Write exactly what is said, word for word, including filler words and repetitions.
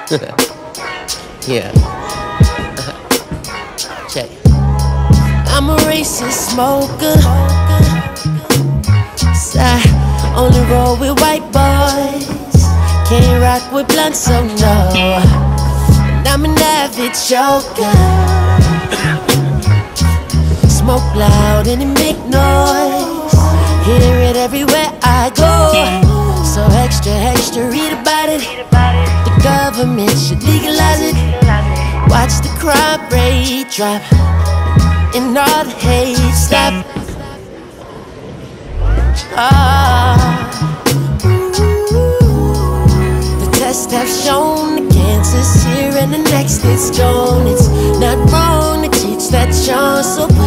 Yeah. Check. I'm a racist smoker, so I only roll with white boys. Can't rock with blunts, so no. And I'm an avid joker. Smoke loud and it make noise. Hear it everywhere I go. So extra, extra, read about it. The government should legalize it. Watch the crime rate drop and all the hate stop. Ah, the tests have shown the cancer's here and the next it's gone. It's not wrong to teach that you're so